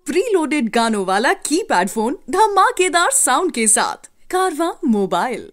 Pre loaded गानों वाला keypad phone धमाकेदार साउंड के साथ कारवां मोबाइल।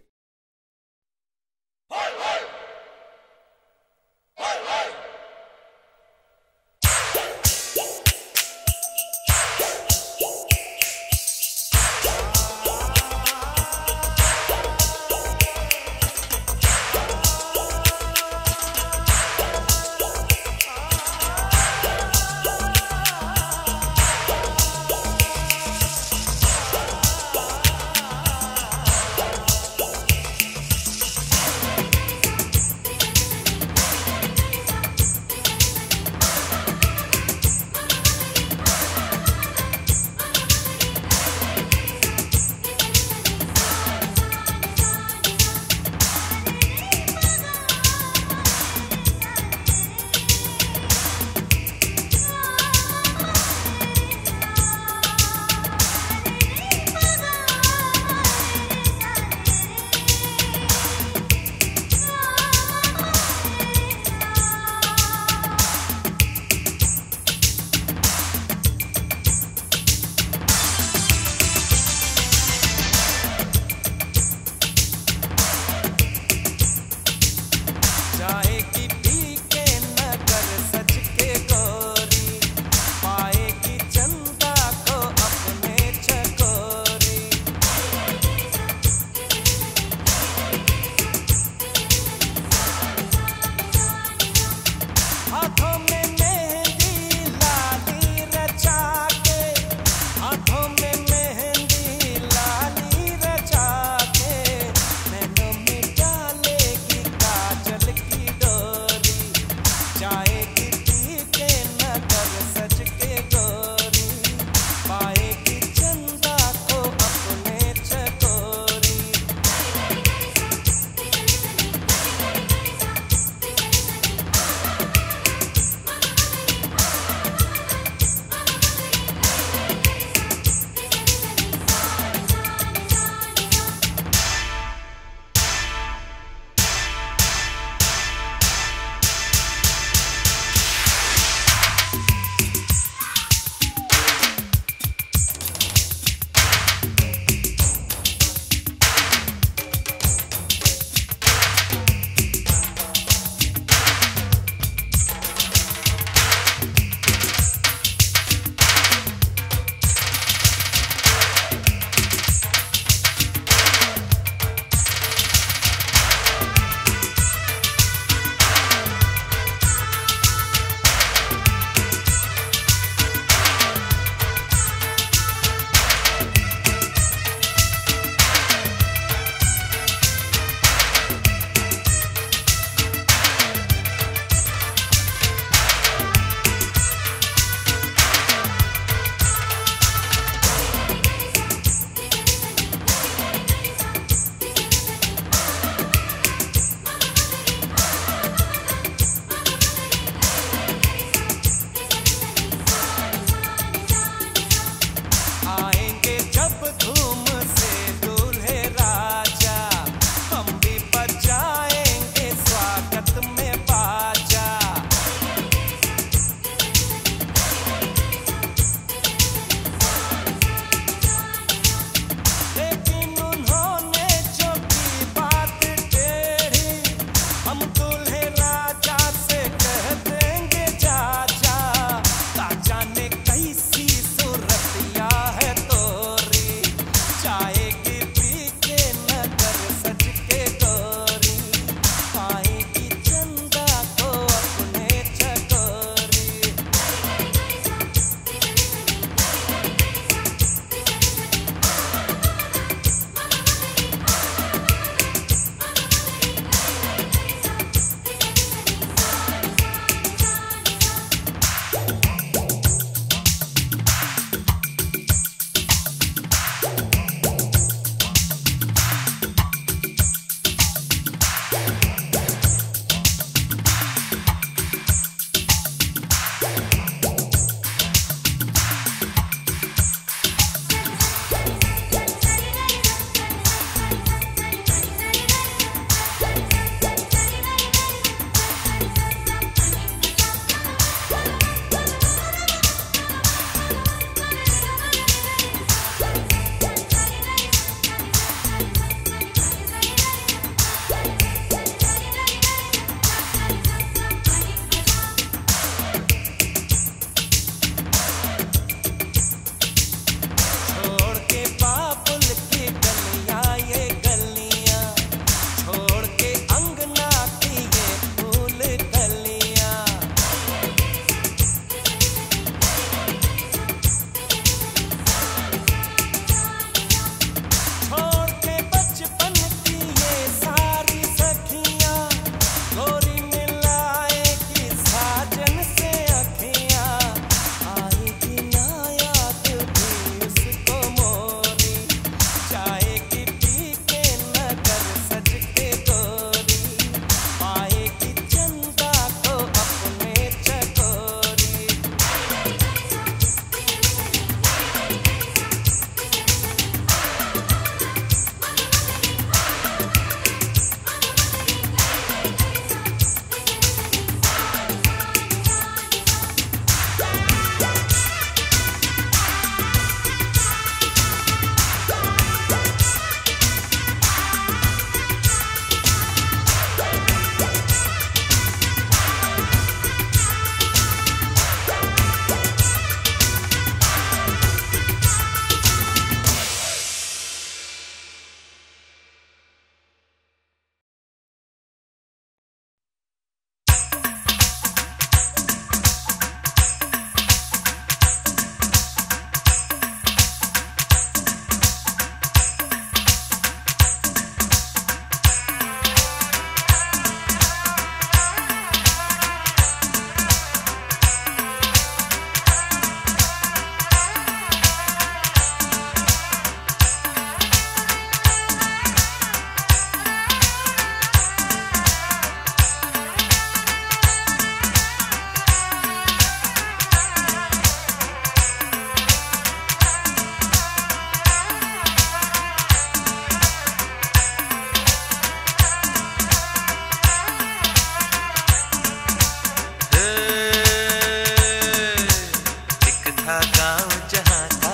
गाँव जहाँ का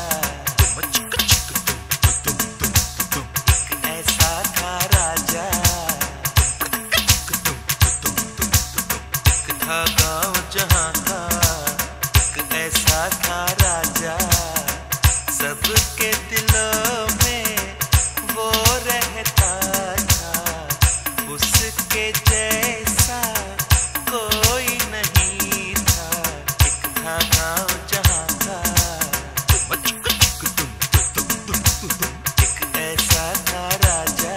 एक ऐसा था राजा, एक था गाँव जहाँ का एक ऐसा था राजा, सबके दिलों में वो रहता था, उसके जैसा कोई नहीं था। एक था गाँव जहाँ का एक ऐसा था राजा।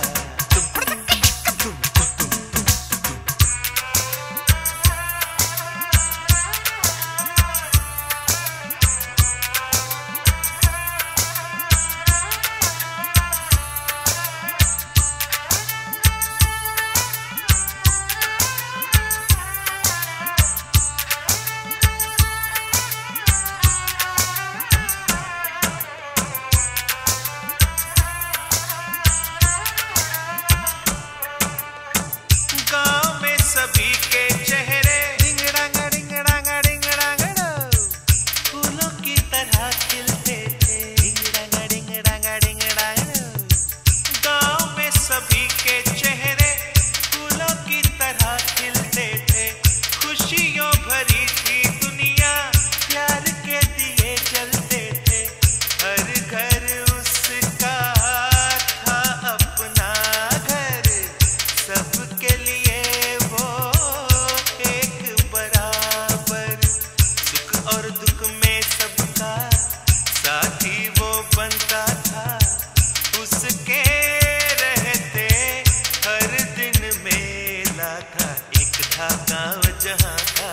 गाँव में सभी के चेहरे डिंगडांगा डिंगडांगा डिंगडांगा फूलों की तरह खिलते थे, डिंगडांगा डिंगडांगा डिंगडांगा। गाँव में सभी के चेहरे फूलों की तरह खिलते थे, खुशियों भरी थी दुनिया, प्यार के दिए जलते थे, हर घर उसका था अपना घर, सबके लिए वो एक बराबर, सुख और दुख में सबका साथी वो बनता था, उसके रहते हर दिन मेला था। एक था गाँव जहाँ का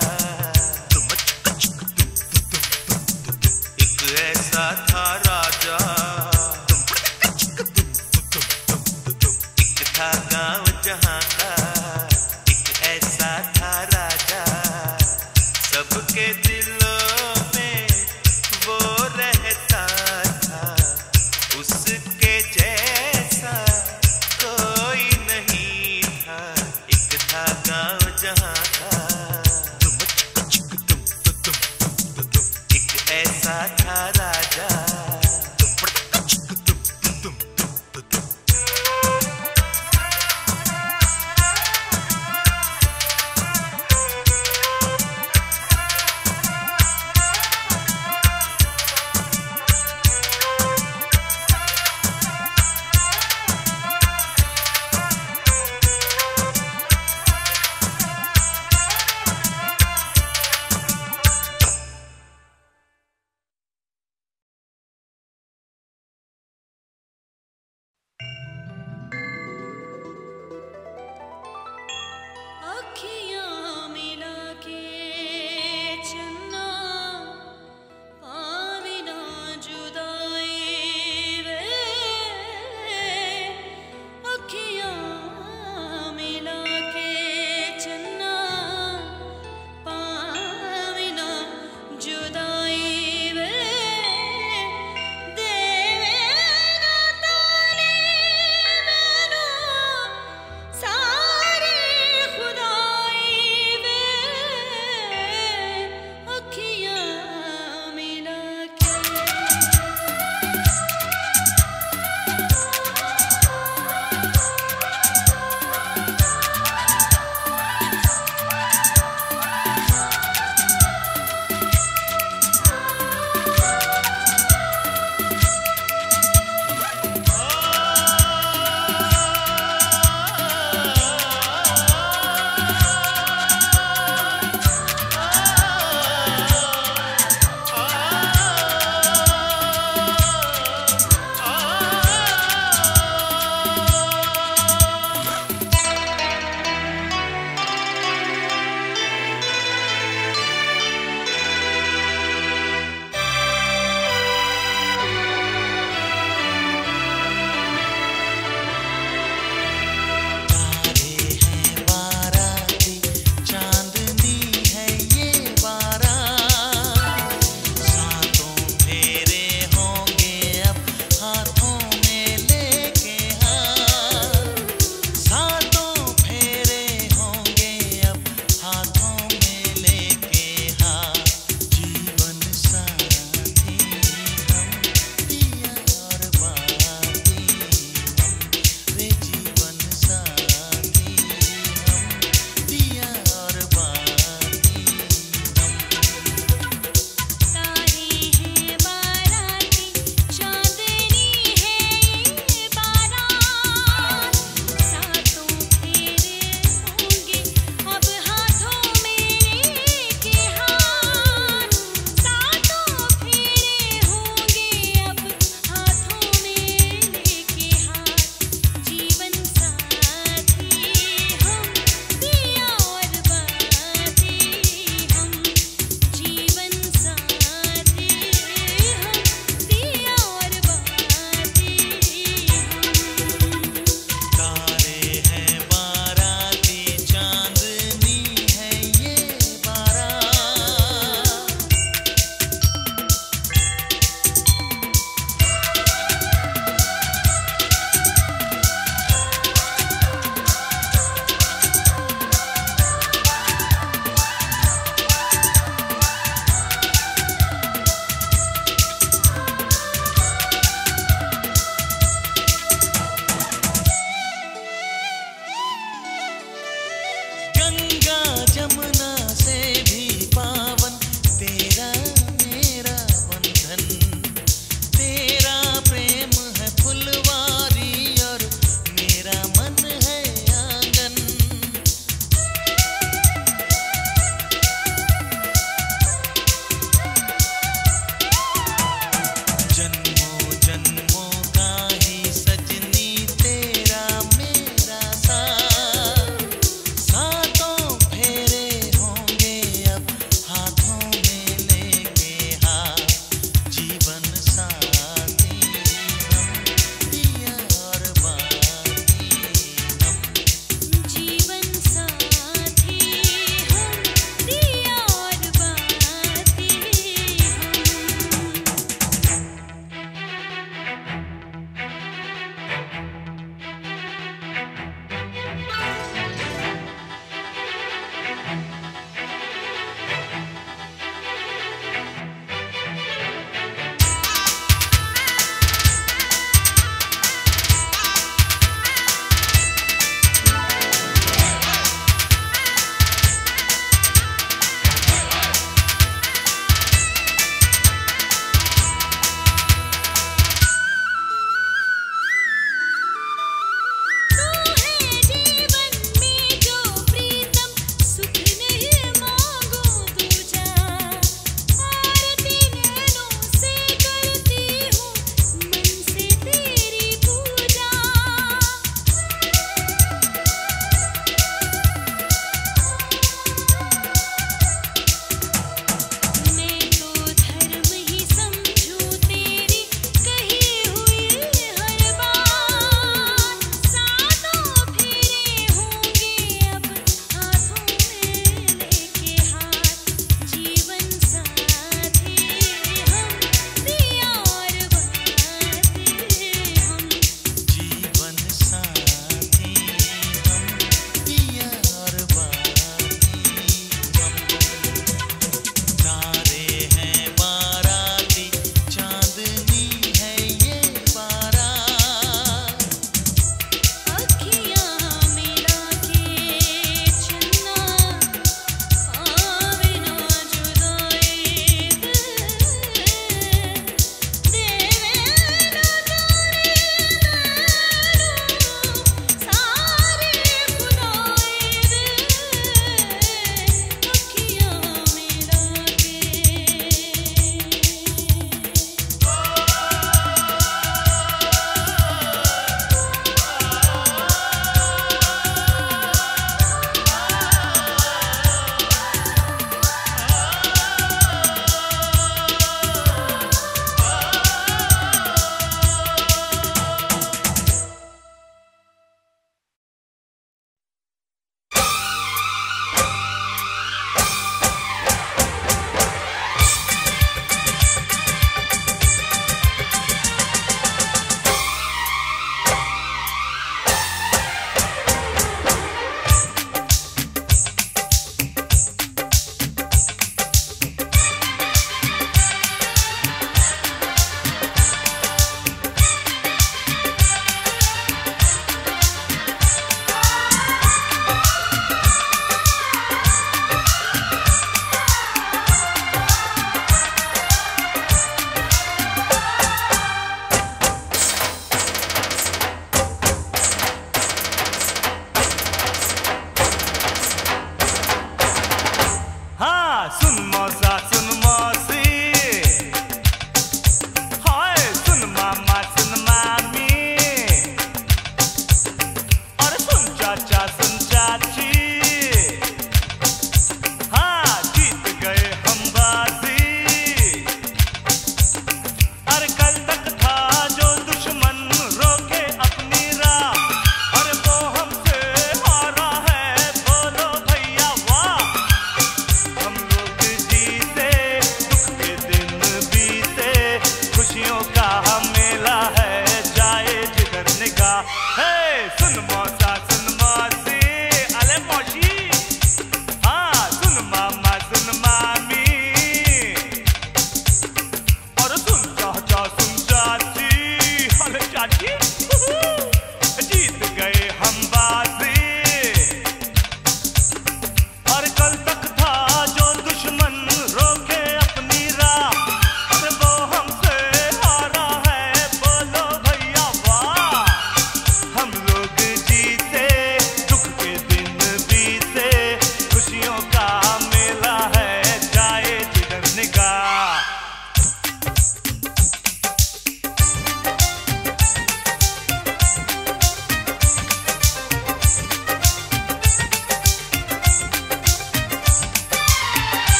एक ऐसा था राजा, एक था गाँव जहाँ का एक ऐसा था राजा, सबके दिलों में वो रहता था, उसके जैसा कोई नहीं था। एक था गाँव जहाँ का एक ऐसा था राजा। अखियाँ मिला के चन्ना पावे ना जुदाई वे, अखियाँ मिला के चन्ना पावे ना जुदाई वे, देवे ना ताने मैनू सारे खुदाई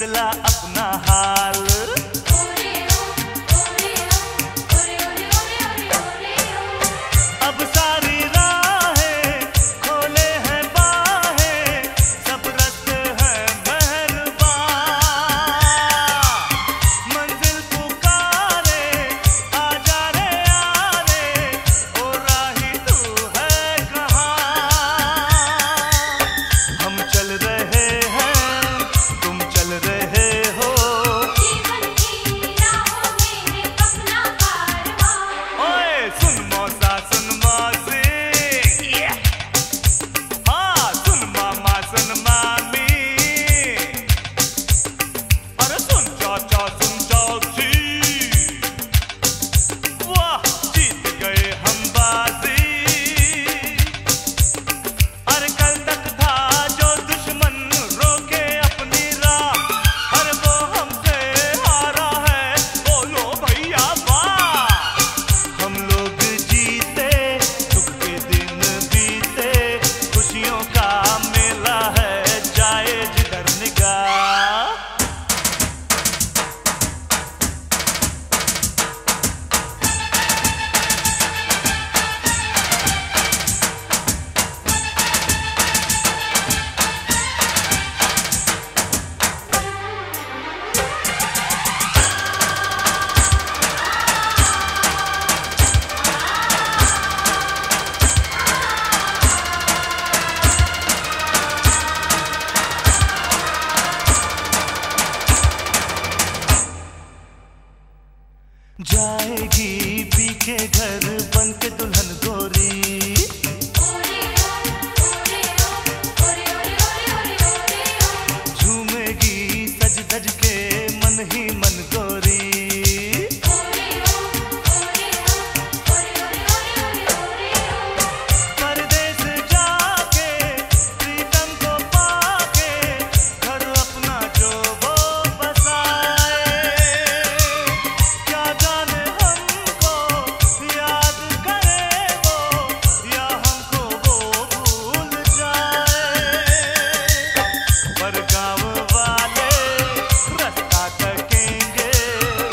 बदला अपना हाल। अब सारी राहें खोले हैं बाहें, सब रस्ते हैं मेहरबान। मंजिल पुकारे आजा रे यारे, ओ राही तू है कहाँ। हम चल रहे हैं तुम चल रहे हो, जीवन की राहों में अपना कारवां। ओए सुन मौसा सुन मौसी, हाँ सुन मामा सुन मामी, अरे सुन चाचा सुन चाची, वाह जीत गए हम बाजी। अरे कल तक था जो दुश्मन रोके अपनी राह, अरे वो हमसे हारा है, बोलो भैया वाह। हम लोग जीते दुख के दिन बीते, खुशियों का मेला है जाए जिधर निगाह। जाएगी पी के घर बन के दुल्हन गोरी, झूमेगी सज धज के मन ही मन गोरी। परदेस जाके प्रीतम को पाके, घर अपना जो वो बसाए, क्या जाने हमको याद करे वो, या हमको वो भूल जाए। पर गाँव वाले रास्ता तकेंगे,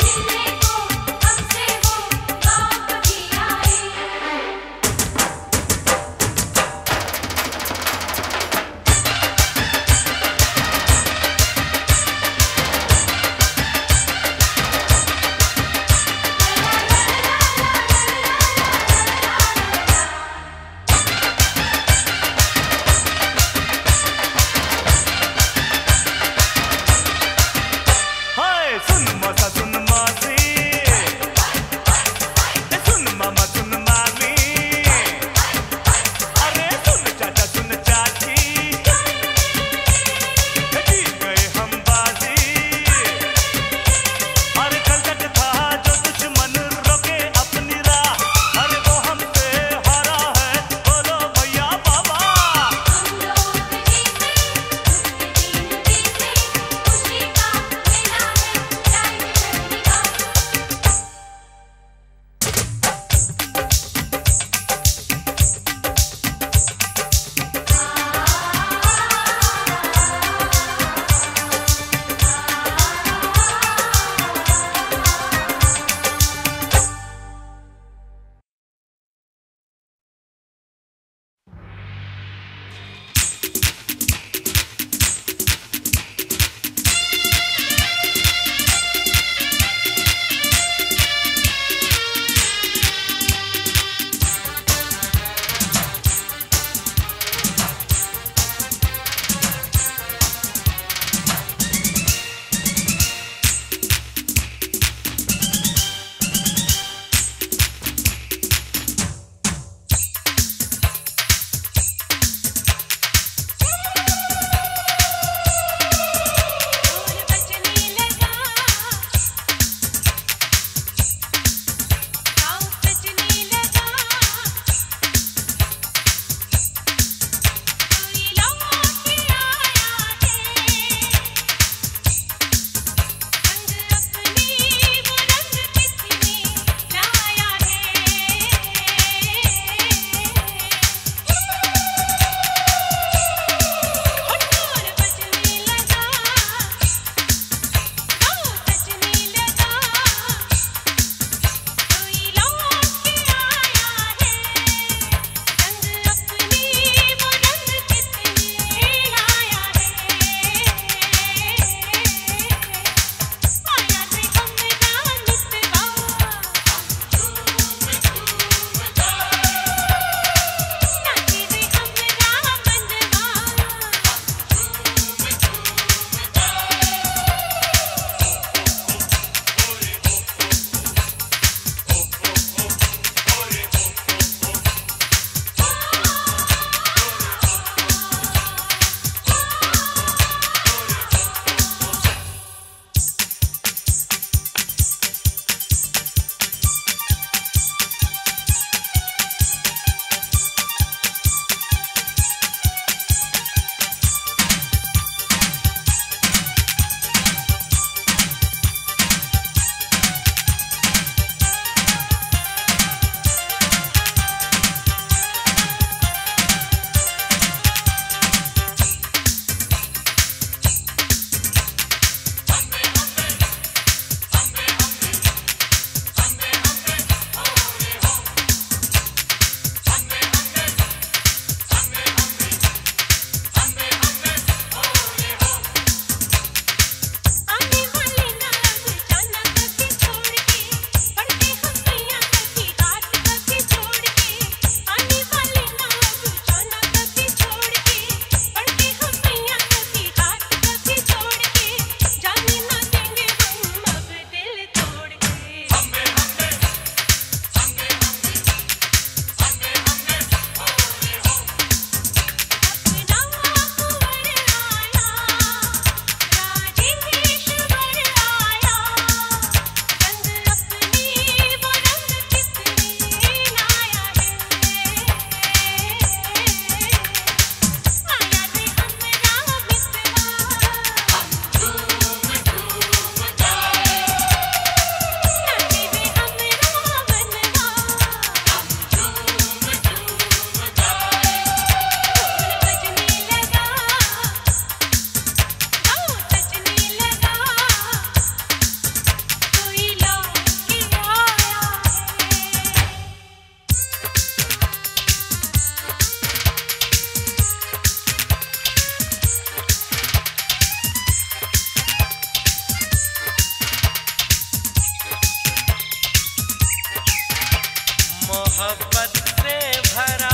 मोहब्बत से भरा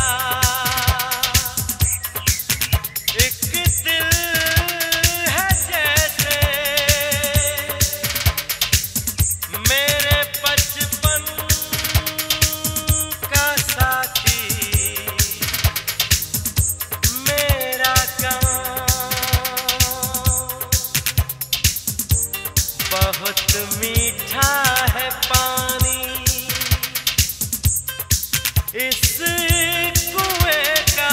एक दिल है जैसे मेरे बचपन का साथी मेरा बहुत मीठा है पानी इस कुएं का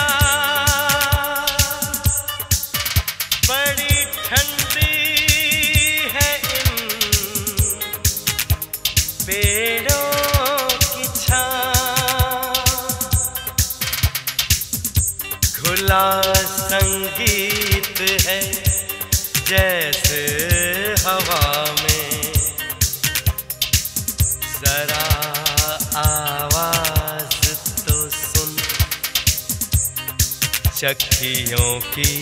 बड़ी ठंडी है इन पेड़ों की छां खुला संगीत है जैसे हवा में जरा आवाज तो सुन चक्कियों की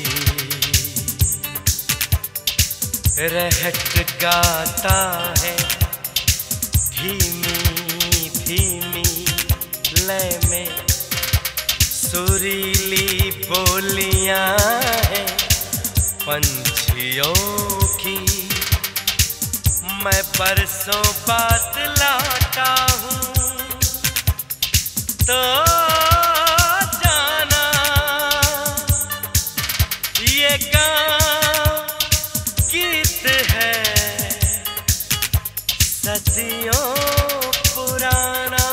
रहट गाता है धीमी धीमी लय में सुरीली बोलियां हैं पंछियों की मैं परसों बाद लौटा हूँ तो जाना ये गाँव गीत है सदियों पुराना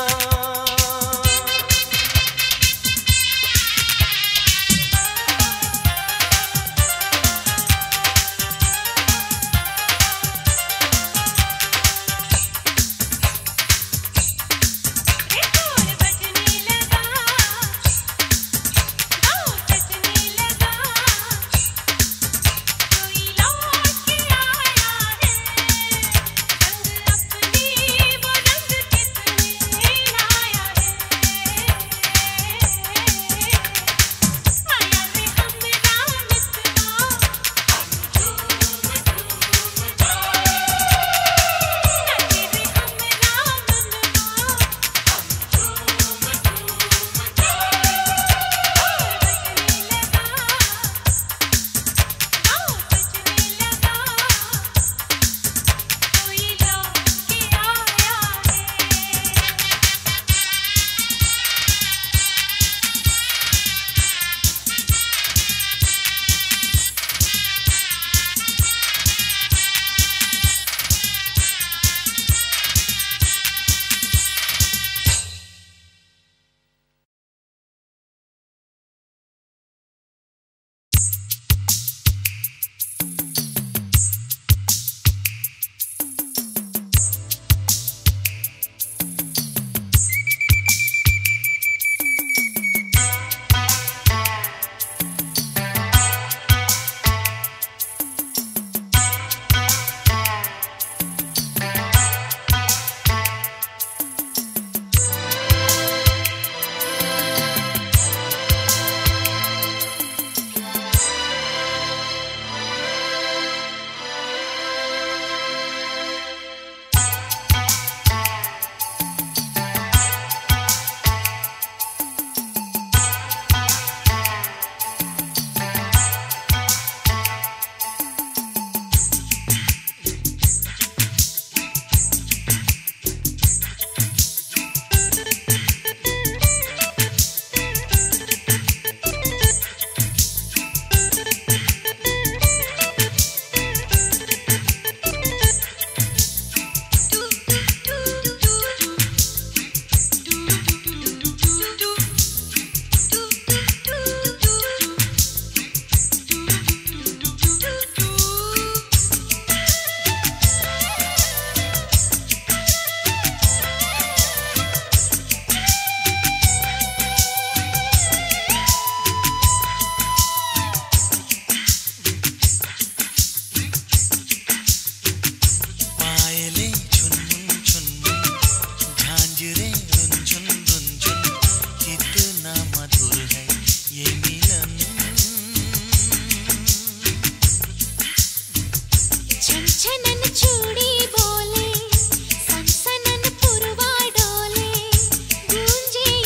चूड़ी बोले सनसनन पुरवा डोले गूंजे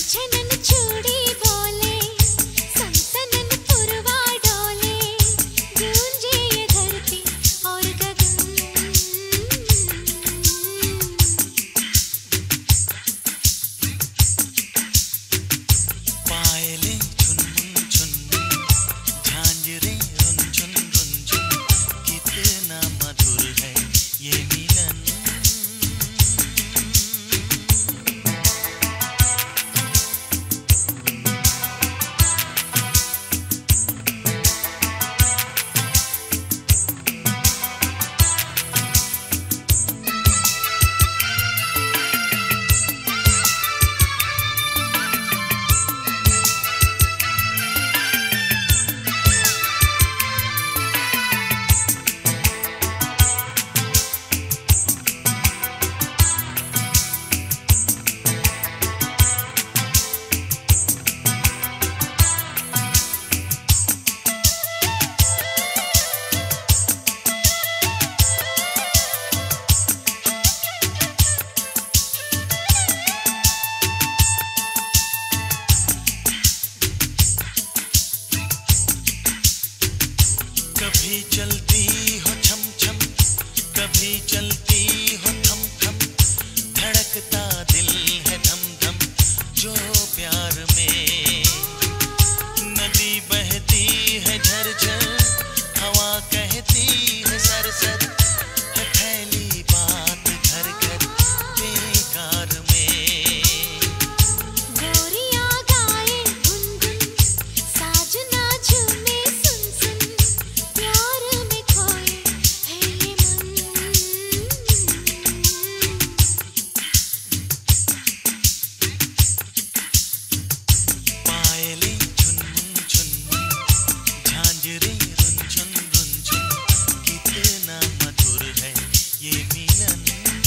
छनछनन चूड़ी बोले, सनसनन पुरवा डोले, गूंजे ये धरती और गगन। पायलें झुनमुन झुनमुन, झांझरें रुनझुन रुनझुन, कितना मधुर है ये मिलन। कभी चलती हो छम छम, कभी चलती हो थम थम, धड़कता दिल है धम धम जो प्यार में। नदी बहती है झरझर, हवा कहती है सरसर, है फैली बात घर घर बेकार में। गोरियां गाए गुनगुन, साजना झूमे सुन सुन, प्यार में खोए है ये मन। पायलें झुनमुन झुनमुन, झांझरें रुनझुन रुनझुन, कितना मधुर है ये मिलन।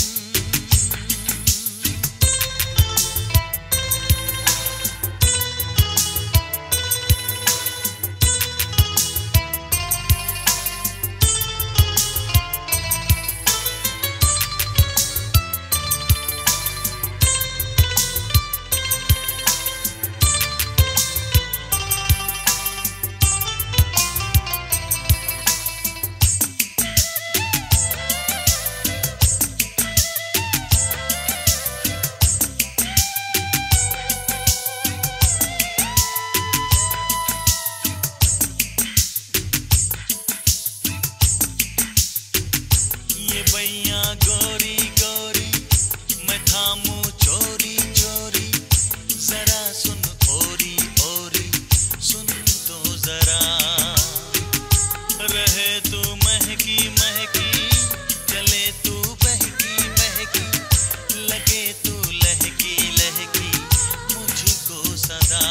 ये बैया गोरी गोरी, मैं थामूं चोरी चोरी, जरा सुन ओरी ओरी, सुन तो जरा। रहे तू महकी महकी, चले तू बहकी बहकी, लगे तू लहकी लहकी मुझको सदा।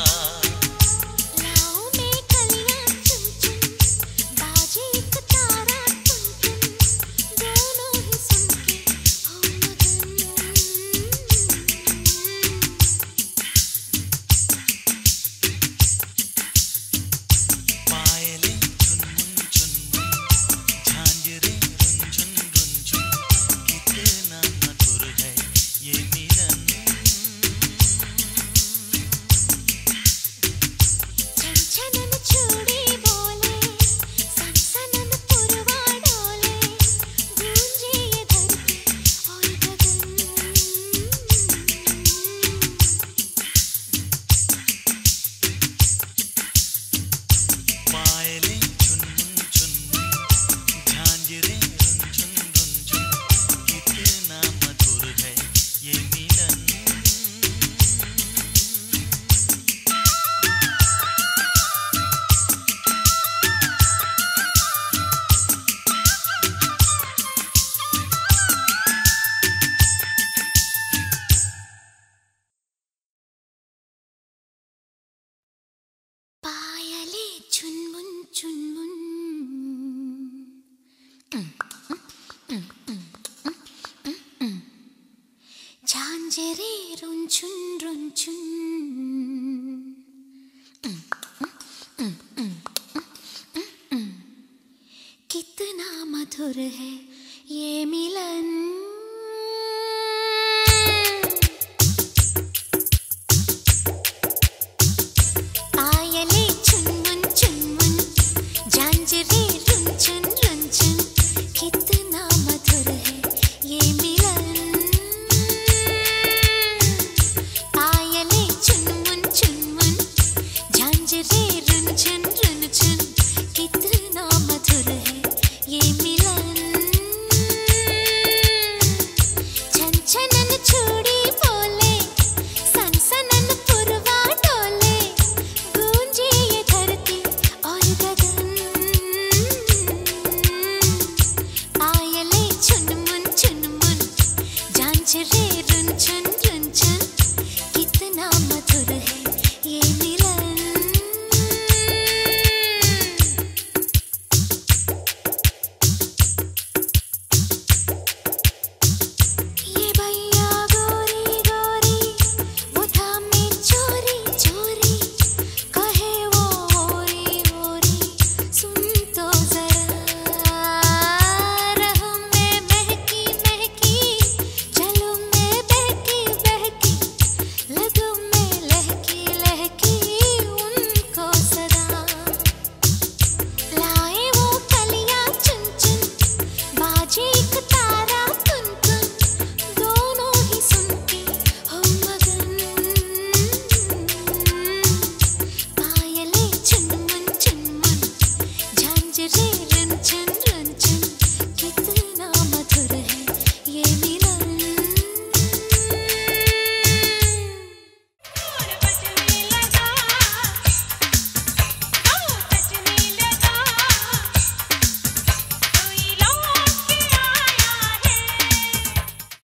लाओ में कलियां चुन चुन, बाजे एक तारा टुन टुन, दोनों ही सुन के हो मगन। पायलें झुनमुन झुनमुन, झांझरें रुनझुन रुनझुन, कितना मधुर है ये मिलन। छनछनन चूड़ी बोले, सनसनन पुरवा डोले, गूंजे ये धरती और गगन। पायलें झुनमुन झुनमुन, झांझरें रुनझुन रुनझुन, कितना मधुर है ये मिलन। पायलें चुनमुन चुनमुन, झांझरें रुनझुन रुनझुन, कितना मधुर है